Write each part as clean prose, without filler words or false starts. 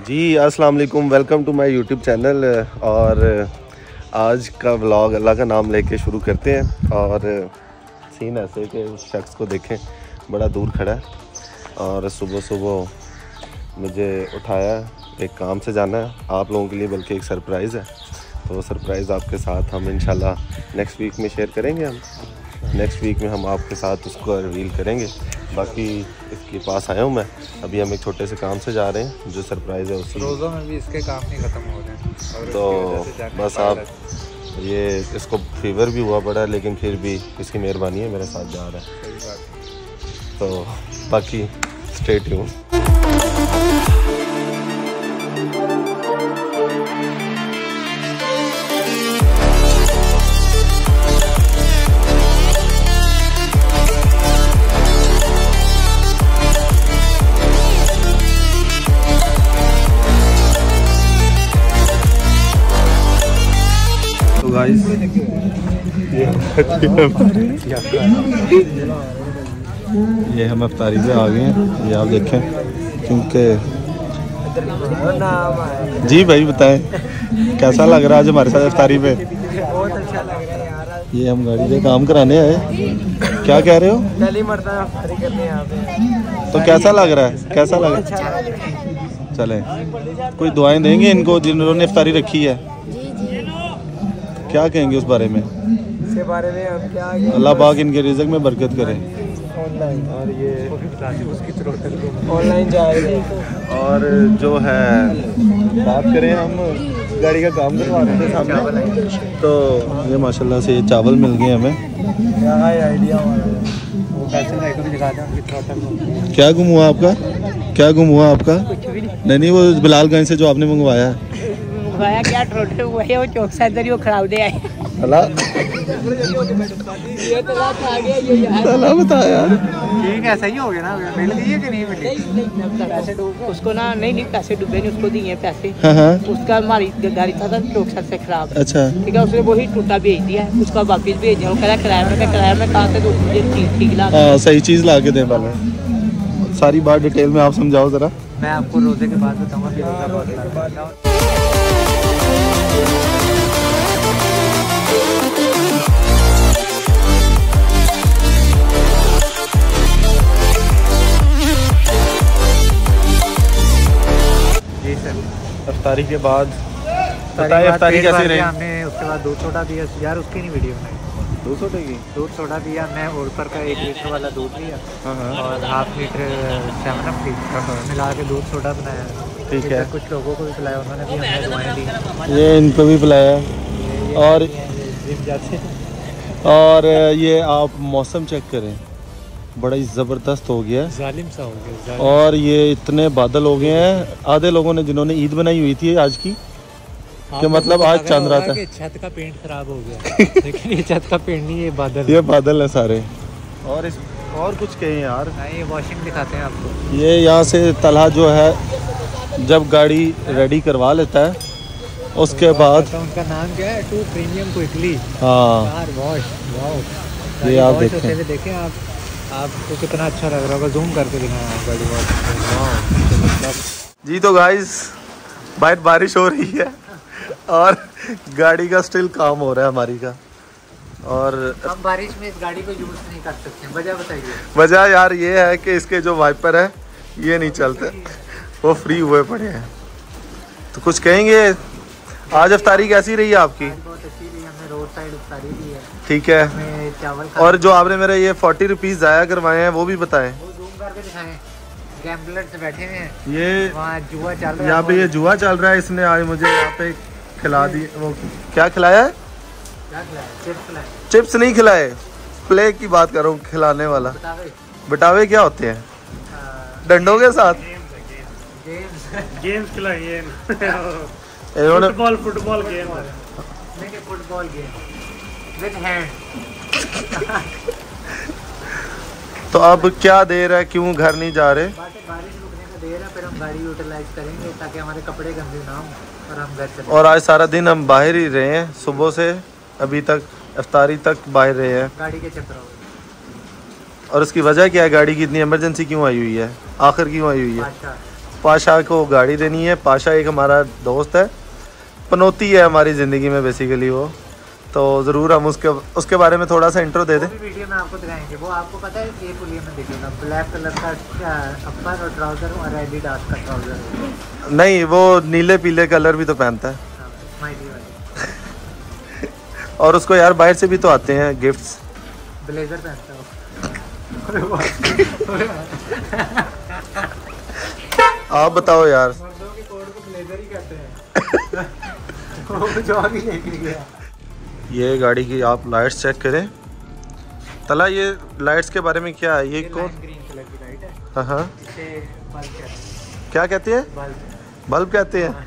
जी अस्सलाम वालेकुम, welcome to my YouTube channel. और आज का व्लॉग अल्लाह का नाम लेके शुरू करते हैं। और सीन ऐसे कि उस शख्स को देखें, बड़ा दूर खड़ा है और सुबह सुबह मुझे उठाया, एक काम से जाना है आप लोगों के लिए, बल्कि एक सरप्राइज़ है। तो सरप्राइज़ आपके साथ हम इंशाल्लाह नेक्स्ट वीक में शेयर करेंगे। हम नेक्स्ट वीक में हम आपके साथ उसको रिवील करेंगे। बाकी इसके पास आया हूँ मैं, अभी हम एक छोटे से काम से जा रहे हैं, जो सरप्राइज़ है उसकी। रोज़ों में भी इसके काम नहीं ख़त्म हो रहे हैं तो बस आप ये, इसको फीवर भी हुआ पड़ा है लेकिन फिर भी इसकी मेहरबानी है, मेरे साथ जा रहा है। सही बात। तो बाकी स्टे ट्यून। गाइस ये हम अफ्तारी पे आ गए हैं, ये आप देखें। क्योंकि जी भाई बताएं कैसा लग रहा है आज हमारे साथ अफ्तारी पे? बहुत अच्छा लग रहा है यार। ये हम गाड़ी पे काम कराने आए। क्या कह रहे हो? पहली मरतबा अफ्तारी करने यहाँ पे। तो कैसा लग रहा है? कैसा लग रहा है? चलें, कोई दुआएं देंगे इनको जिन्होंने अफ्तारी रखी है? क्या कहेंगे उस बारे में? इसके बारे में हम क्या, अल्लाह पाक इनके रिज़्क़ में बरकत करे। ऑनलाइन और ये उसकी ऑनलाइन जाएगा। और जो है बात करें, हम गाड़ी का काम करवा रहे थे सामने, तो ये माशाल्लाह से ये चावल मिल गए हमें। आइडिया वो पैसे दिखा दें। क्या गुम हुआ आपका? क्या गुम हुआ आपका? नहीं, वो बिलालगंज से जो आपने मंगवाया है। क्या टोटे हुआ है, वो चौक से अंदर ही वो खराब दे आए। बता यार, ठीक है, सही हो गया ना? मिल गई है कि नहीं मिली? पैसे उसको ना, नहीं पैसे डूबे नहीं, उसको दिए पैसे। हाँ। उसका हमारी गाड़ी था चौक से खराब। अच्छा ठीक है, उसने वही टूटा भेज दिया, उसका वापिस भेज दिया। वो कह रहा किराया में कहा से मुझे ठीक ला। हाँ, सही चीज़ ला के दे। पहले सारी बात डिटेल में आप समझाओ ज़रा। मैं आपको रोज़े के बाद बताऊँगा कि रोज़ा बहुत। अफ्तारी के बाद बताइए अफ्तारी कैसी रही? हमने उसके बाद दूध सोडा दिया यार, उसकी नहीं वीडियो बनाई। दूध सोडा दिया मैं, ओल्पर का 1 लीटर वाला दूध लिया और हाफ लीटर 7 अप थी, मिला के दूध सोडा बनाया। ठीक है, कुछ लोगों को भी पिलाया, उन्होंने भी हमें दवाएं दी। ये इनको भी पिलाया। और जिम जाते। और ये आप मौसम चेक करें, बड़ा ही ज़बरदस्त हो गया है, जालिम सा हो गया। और ये इतने बादल हो गए हैं। आधे लोगों ने जिन्होंने ईद बनाई हुई थी आज की, कि मतलब आज चांद रात है। छत का पेंट खराब हो गया लेकिन ये छत का पेंट नहीं, ये बादल है सारे। और कुछ कहें यार? ये वॉशिंग दिखाते हैं आपको। ये यहाँ से तलहा जो है जब गाड़ी रेडी करवा लेता है उसके बाद, उनका नाम क्या है? Two premium quickly car wash. ये आप देखें आपको कितना अच्छा लग रहा होगा। जूम करके दिखाएं आप गाड़ी वॉश जी। तो गाइस बाहर बारिश हो रही है और गाड़ी का स्टिल काम हो रहा है हमारी का। और हम बारिश में इस गाड़ी को यूज नहीं कर सकते। वजह बताइए। वजह यार ये है कि इसके जो वाइपर है ये नहीं चलते, वो फ्री हुए पड़े हैं। तो कुछ कहेंगे? आज अफ्तारी कैसी रही है आपकी? बहुत अच्छी रही, हमने रोड साइड अफ्तारी दी है। ठीक है, चावल। और जो आपने मेरे ये 40 रुपीज़ ज़ाया करवाए हैं वो भी बताएं। वो जूम करके दिखाएं। गैम्बलर से बैठे हुए हैं, ये वहाँ जुआ चल रहा है। यहाँ पे ये जुआ चल रहा है। इसने आज मुझे यहाँ पे खिला दी। वो क्या खिलाया है? चिप्स नहीं खिलाए, प्ले की बात कर रहा हूँ, खिलाने वाला। बटावे क्या होते हैं? डंडों के साथ गेम्स खिलाइए। इन्होंने फुटबॉल गेम विद हैंड। तो अब क्या देर है, क्यों घर नहीं जा रहे? बारिश रुकने का देर है, फिर हम गाड़ी यूटिलाइज करेंगे ताकि हमारे कपड़े गंदे ना हो और हम घर चले। और आज सारा दिन हम बाहर ही रहे हैं, सुबह से अभी तक अफ्तारी तक बाहर रहे हैं गाड़ी के चक्कर। और उसकी वजह क्या है? गाड़ी की इतनी इमरजेंसी क्यों आई हुई है? आखिर क्यों आई हुई है? पाशा को गाड़ी देनी है। पाशा एक हमारा दोस्त है, पनौती है हमारी ज़िंदगी में बेसिकली वो, तो ज़रूर हम उसके बारे में थोड़ा सा इंट्रो दे दें। वीडियो में आपको दिखाएंगे। वो आपको पता है ये पुलिया में दिखेगा, ब्लैक कलर का अपर और ट्राउज़र और एडिडास का ट्राउज़र। नहीं, वो नीले पीले कलर भी तो पहनता है। स्माइली वाले। और उसको यार बाहर से भी तो आते हैं गिफ्ट्स। ब्लेजर पहनता है आप बताओ यार। मर्दों के कोट को ब्लेजर ही कहते हैं। वो जो भी लेके गया। ये गाड़ी की आप लाइट्स चेक करें। तला, ये लाइट्स के बारे में क्या है? ये कौन? ग्रीन कलर की लाइट है। हाँ हाँ, इसे बल्ब कहते हैं। क्या कहते हैं? बल्ब। बल्ब कहते हैं।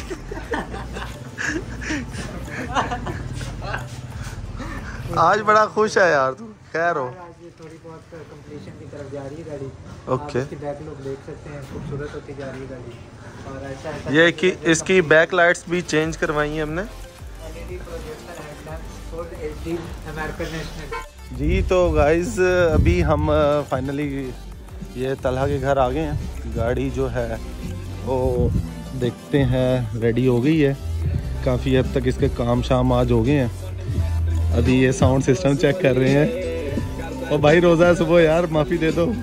आज बड़ा खुश है यार तू, खैर हो। आज ये थोड़ी बहुत कंप्लीशन की तरफ जा रही है गाड़ी। ओके। आप इसकी बैक लुक देख सकते हैं, खूबसूरत होती जा रही है गाड़ी। और ऐसा ये कि इसकी बैक लाइट्स भी चेंज करवाई हैं हमने। LED projector headlamp full HD American national. जी तो गाइस अभी हम फाइनली ये तलहा के घर आ गए हैं। गाड़ी जो है वो देखते हैं रेडी हो गई है, काफ़ी हद तक इसके काम शाम आज हो गए हैं। अभी ये साउंड सिस्टम चेक कर रहे हैं। और भाई रोज़ा है सुबह यार, माफ़ी दे दो।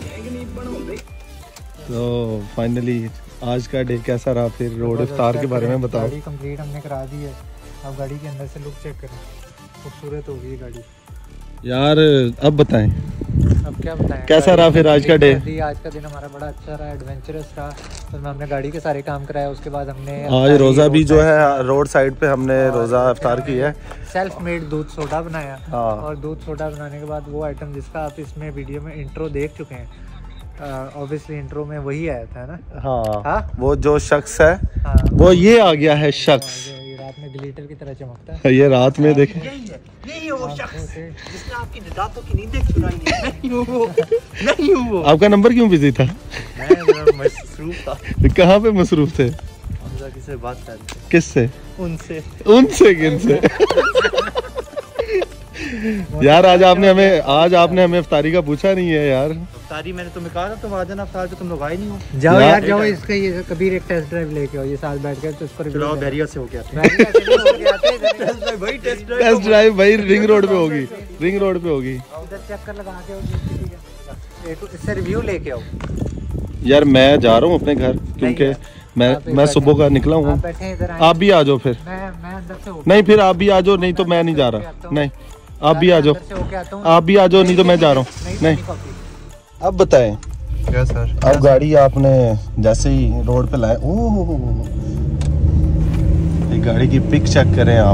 तो फाइनली आज का डे कैसा रहा? फिर रोड इफ्तार के बारे में बताओ। गाड़ी कंप्लीट हमने करा दी है। अब गाड़ी के अंदर से लुक चेक करें, खूबसूरत हो गई गाड़ी यार। अब बताएं अब क्या बताएं कैसा रहा फिर आज का डे? आज का दिन हमारा बड़ा अच्छा रहा, एडवेंचरस रहा। तो हमने गाड़ी के सारे काम कराया। उसके बाद हमने आज रोज़ा भी जो है रोड साइड पे हमने रोज़ा इफ्तार किया है। सेल्फ मेड दूध सोडा बनाया। हाँ। और दूध सोडा बनाने के बाद वो आइटम जिसका आप इसमें वीडियो में इंट्रो देख चुके हैं, ऑब्वियसली इंट्रो में वही आया था ना। हाँ, हाँ? वो जो शख्स है हाँ। वो ये आ गया है शख्स। ये रात में ग्लिटर की तरह चमकता है। ये रात में देखें। यही है वो शख्स जिसने आपकी दांतों की नींदें चुराई है। नहीं हूँ वो। आपका नंबर क्यों बिजी था? मैं मसरूफ था। कहाँ पे मसरूफ थे? हमजा किससे बात कर रहे थे? किससे? उनसे। उनसे? किनसे? यार आज आपने हमें इफ्तारी का पूछा नहीं है यार। इफ्तारी मैंने तुम्हें कहा था तुम आ जाना इफ्तार पे, तुम लोग आए नहीं हो। जाओ यार, यार जाओ, इसका ये कबीर एक टेस्ट ड्राइव लेके आओ, ये साथ बैठ कर तो इसको रिव्यू चलो करो। बैरियर से होके आते भाई टेस्ट ड्राइव भाई रिंग रोड पे होगी। रिंग रोड पे होगी। इधर चक्कर लगा के आओ, इससे रिव्यू लेके आओ। यार मैं जा रहा हूँ अपने घर, क्योंकि मैं सुबह का निकला हूँ। आप बैठे हैं इधर, आप भी आ जाओ फिर। मैं अंदर से होके नहीं, फिर आप भी आ जाओ, नहीं तो मैं नहीं जा रहा। नहीं, आप भी आ जाओ। अंदर से होके आता हूँ। आप भी आ जाओ, नहीं तो मैं जा रहा हूँ। नहीं, अब बताएं। क्या सर? अब गाड़ी आपने जैसे ही रोड पे लाए, ओह ये गाड़ी की पिक चेक करें आप।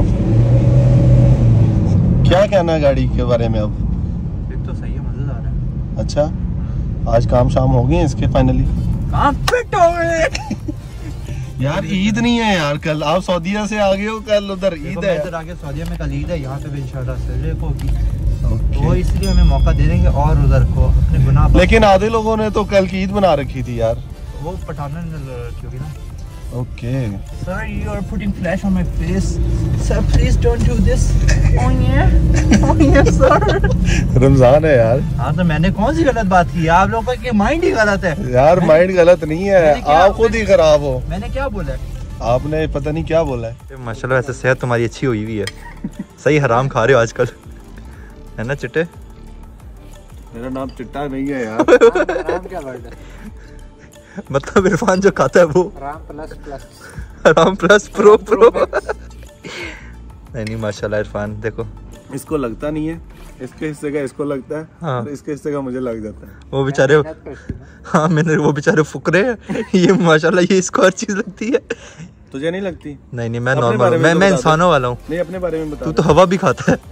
क्या कहना है गाड़ी के बारे में अब? एक तो सही है, मजेदार है। अच्छा, आज काम शाम हो गए इसके फाइनली? काम फिट हो गए। यार ईद नहीं है यार, कल आप सऊदीया से आ गए हो, कल उधर ईद है। इधर आगे सऊदीया में कल ईद है, यहाँ पे भी इंशाल्लाह सैटरडे को होगी। वो इसलिए हमें मौका दे देंगे और उधर को अपने गुनाह पर। लेकिन आधे लोगों ने तो कल की ईद बना रखी थी यार। वो पठानों ने रखी होगी ना। Okay sir, you are putting flash on my face. Sir please don't do this. Oh yeah sir. Ramzan है यार। हाँ तो मैंने कौन सी गलत बात की? आप लोगों का माइंड ही गलत है यार। माइंड गलत नहीं है, आप खुद ही खराब हो। मैंने क्या बोला है? आपने पता नहीं क्या बोला है। माशाल्लाह वैसे सेहत तुम्हारी अच्छी हुई हुई है। सही हराम खा रहे हो आजकल, है ना चिट्टे? मेरा नाम चिट्टा नहीं है यार। राम क्या वर्ड है? मतलब इरफान जो खाता है वो Ram plus plus. Ram plus pro pro. नहीं माशाल्लाह इरफान देखो, इसको लगता नहीं है, इसके हिस्से का इसको लगता है। हाँ। और इसके हिस्से का मुझे लग जाता है। वो बेचारे, हाँ मैंने वो बेचारे फुकरे हैं। ये माशाल्लाह ये इसको हर चीज लगती है। तुझे नहीं लगती? नहीं मैं अपने नॉर्मल, बारे में तो मैं बता इंसानों वाला हूँ। नहीं, अपने बारे में बता। तू तो हवा भी खाता है।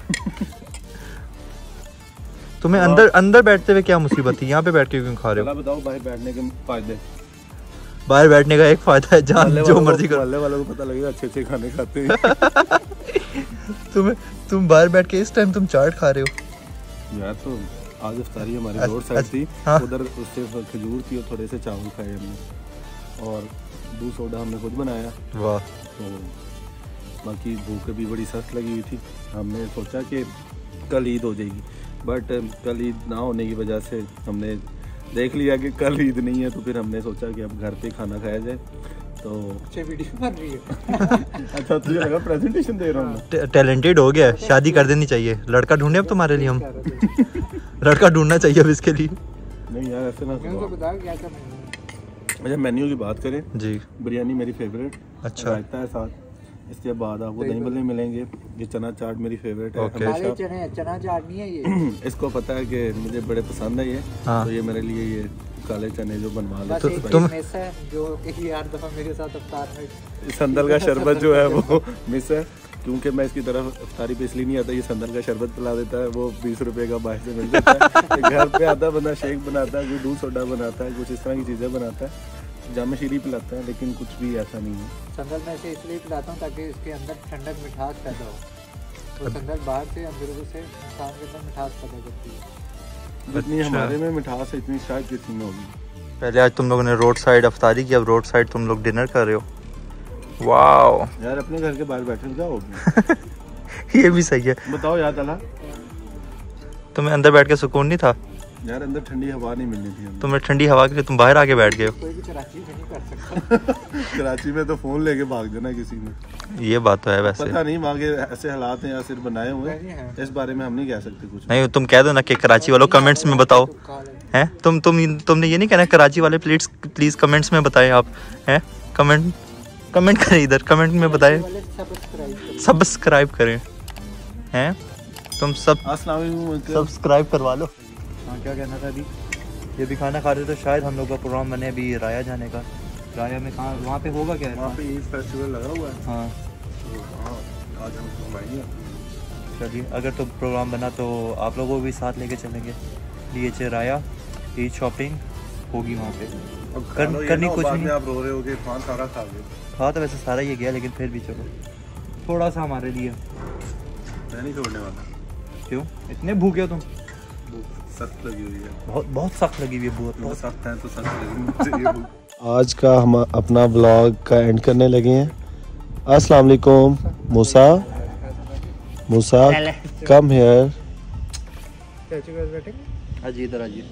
तुम्हें अंदर बैठते हुए क्या मुसीबत थी? यहाँ पे बैठ के क्यों खा रहे हो? बताओ बाहर बैठने के फायदे। बाहर बैठने का एक फायदा है, जहाँ जो मर्जी करो। मोहल्ले वालों को पता लगेगा अच्छे अच्छे खाने खाते हैं। तुम बाहर बैठ के इस टाइम तुम चाट खा रहे हो यार। तो आज इफ्तारी हमारी रोड साइड थी। हाँ। उधर उससे खजूर थी और थोड़े से चावल खाए हमने, और दूध सोडा हमने खुद बनाया। वाह। तो बाकी भूख भी बड़ी सख्त लगी हुई थी। हमने सोचा कि कल ईद हो जाएगी, बट कल ईद ना होने की वजह से हमने देख लिया कि कल ईद नहीं है, तो फिर हमने सोचा कि अब घर पे खाना खाया जाए। तो अच्छी वीडियो बन रही है। अच्छा तुझे लगा प्रेजेंटेशन दे रहा हूँ? टैलेंटेड हो गया, शादी कर देनी चाहिए। लड़का ढूंढे अब तुम्हारे लिए हम। लड़का ढूंढना चाहिए अब इसके लिए। नहीं यार ऐसे ना करो। अच्छा मेन्यू की बात करें जी, बिरयानी मेरी फेवरेट। अच्छा रायता है साथ, इसके बाद आपको दही भल्ले मिलेंगे। ये चना चाट मेरी फेवरेट है। ओके। चना चाट नहीं है ये। इसको पता है कि मुझे बड़े पसंद है ये। हाँ। तो ये मेरे लिए ये काले चने जो बनवा लो। बस एक तुम- मिस है जो एक यार दफा मेरे साथ अफ्तार में संदल का शरबत जो है वो मिस है, क्योंकि मैं इसकी तरफ अफ्तारी पे इसलिए नहीं आता। ये संदल का शरबत पिला देता है, वो 20 रुपए का बाहर से मिल जाता है। घर पे आता है बंदा, शेक बनाता है, कोई दूध सोडा बनाता है, कुछ इस तरह की चीज़ें बनाता है, जामे शीरी पिलाता है, लेकिन कुछ भी ऐसा नहीं है। संदल में से इसलिए पिलाता हूँ ताकि इसके अंदर ठंडक मिठास पैदा हो। तो संदल बाहर से अंदर से इंसान के अंदर मिठास पैदा करती है। जितनी अच्छा। हमारे में मिठास है इतनी शायद किसी में होगी। पहले आज तुम लोगों ने रोड साइड अफ्तारी की, अब रोड साइड तुम लोग डिनर कर रहे हो। वाओ। यार अपने घर के बाहर बैठे क्या होगी? ये भी सही है। बताओ यार तला, तुम्हें अंदर बैठ के सुकून नहीं था? यार अंदर ठंडी हवा नहीं मिलनी थी हमें। तुम्हें ठंडी हवा के लिए तुम बाहर आके बैठ गए हो। कोई भी कराची में नहीं कर सकता। कराची में तो फोन लेके भाग जाना किसी ने। ये बात तो है वैसे। पता नहीं वहाँ के ऐसे हालात हैं या सिर्फ बनाए हुए हैं, इस बारे में हम नहीं कह सकते कुछ। नहीं तुम कह दो ना कि कराची वालों कमेंट्स में बताओ। हैं तुमने ये नहीं कहना कराची वाले प्लीज कमेंट्स में बताएं आप। हैं कमेंट करें, इधर कमेंट में बताएं, सब्सक्राइब करें। हैं तुम सब अस्सलाम वालेकुम। सब्सक्राइब करवा लो। हाँ क्या कहना था अभी? ये भी खाना खा रहे तो शायद हम लोग का प्रोग्राम बने अभी राया जाने का। राया में कहाँ, वहाँ पे होगा क्या? वहाँ पे ईद फेस्टिवल लगा हुआ है। हाँ तो वहाँ आज हम घुमाएंगे। चलिए, अगर तो प्रोग्राम बना तो आप लोगों को भी साथ लेके चलेंगे। DH राया ईद शॉपिंग होगी वहाँ पे। करनी कुछ नहीं। आप रो रहे हो कि खान सारा खा गए। हाँ तो वैसे सारा ये गया, लेकिन फिर भी चलो थोड़ा सा हमारे लिए। मैं नहीं छोड़ने वाला। क्यों इतने भूखे हो तुम? सख्त लगी हुई है, बहुत सख्त लगी हुई है। बहुत सख्त है तो सख्त लगी। आज का हम अपना ब्लॉग का एंड करने लगे हैं। अस्सलाम वालेकुम। Musa come here. आज इधर आइए।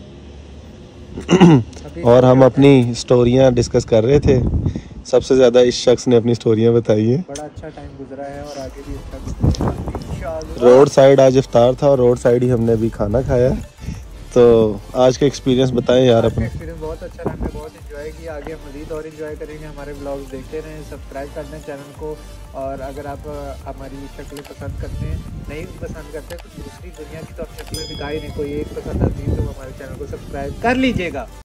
और हम अपनी स्टोरियां डिस्कस कर रहे थे। सबसे ज़्यादा इस शख्स ने अपनी स्टोरियां बताई हैं। बड़ा अच्छा टाइम गुजरा है और आगे भी अच्छा गुजरेगा इंशाअल्लाह। रोड साइड आज इफ्तार था और रोड साइड ही हमने अभी खाना खाया। तो आज का एक्सपीरियंस बताएं यार अपना। एक्सपीरियंस बहुत अच्छा रहा, हमने बहुत एंजॉय किया। आगे हम मज़ीद और एंजॉय करेंगे। हमारे ब्लॉग्स देखते रहें, सब्सक्राइब कर दें चैनल को। और अगर आप हमारी शक्लें पसंद करते हैं, नहीं पसंद करते तो दूसरी दुनिया की तो आप शक्लें दिखाई नहीं, कोई एक पसंद आती है तो हमारे चैनल को सब्सक्राइब कर लीजिएगा।